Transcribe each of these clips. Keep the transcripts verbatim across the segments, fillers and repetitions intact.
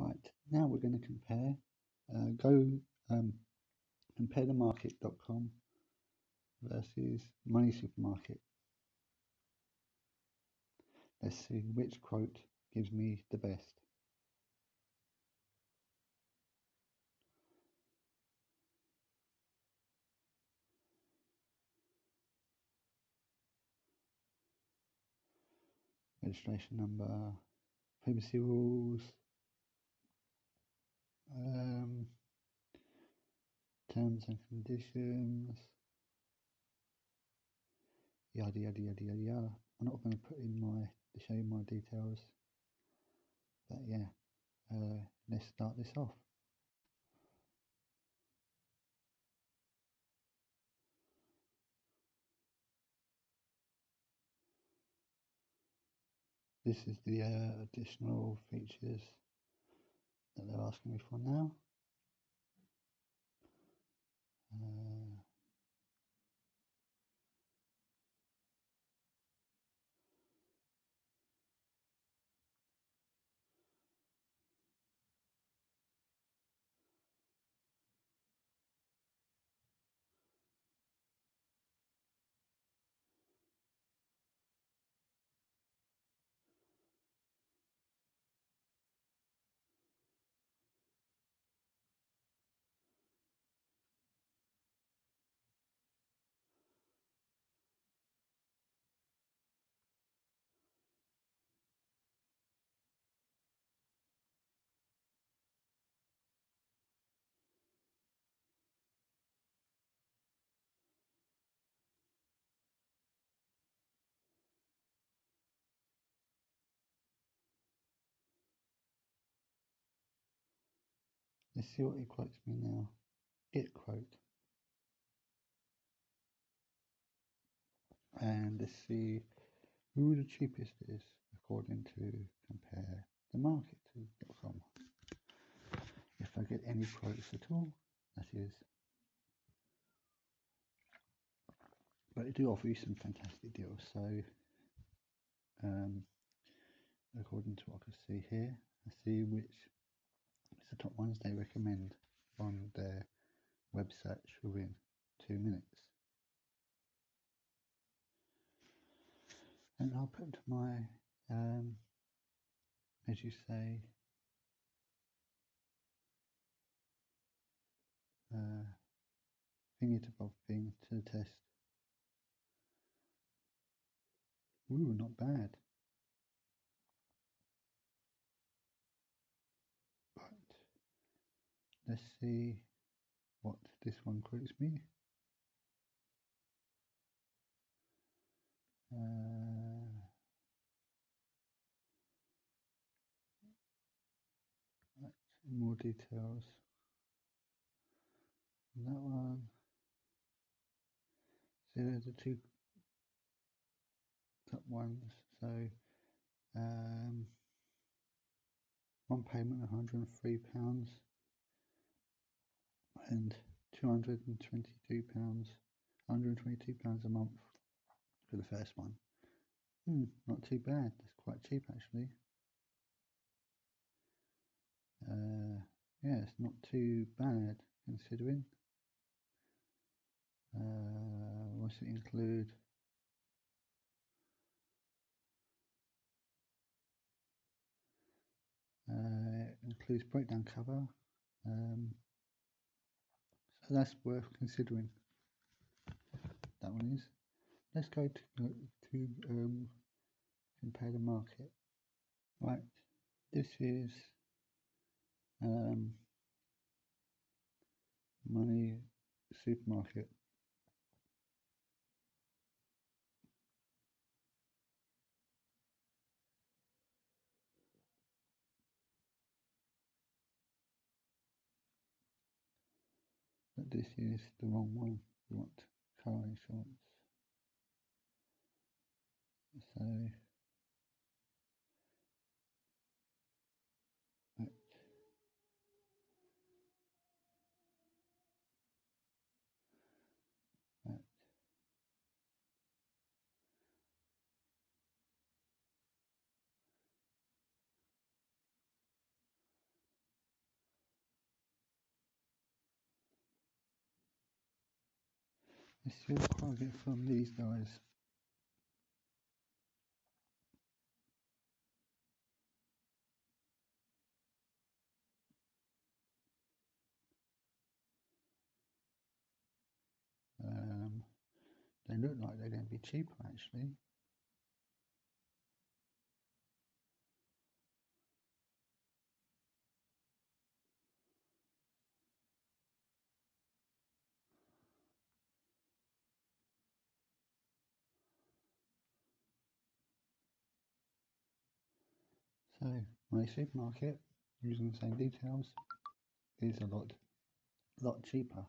Right, now we're going to compare, uh, go um, compare the market dot com versus Money Supermarket. Let's see which quote gives me the best. Registration number, privacy rules, um, terms and conditions, yada yada yada yada yada. I'm not going to put in my to show you my details, but yeah, uh, let's start this off. This is the uh, additional features that they're asking me for now. Uh, Let's see what it quotes me now. It quote. And let's see who the cheapest is according to compare the market dot com. If I get any quotes at all, that is. But they do offer you some fantastic deals. So, um, according to what I can see here, I see which is the top ones they recommend on their web search within two minutes. And I'll put my, um, as you say, uh, thingy to bob thing to the test. Ooh, not bad. But let's see what this one quotes me. Uh, more details. That one. So there's the two top ones. So um, one payment one hundred and three pounds and two hundred and twenty-two pounds, one hundred and twenty-two pounds a month for the first one. Hmm, not too bad. That's quite cheap actually. Uh, yeah, it's not too bad considering. Uh, what's it include? Uh, it includes breakdown cover. Um, so that's worth considering. That one is. Let's go to to um, compare the market. Right, this is um, Money Supermarket. But this is the wrong one. We want car insurance. So right, right. Let's see what I get from these guys. Um, they look like they're going to be cheaper actually. So my supermarket, using the same details, is a lot, lot cheaper.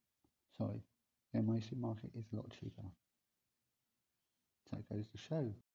Sorry, yeah, my supermarket is a lot cheaper. So it goes to show.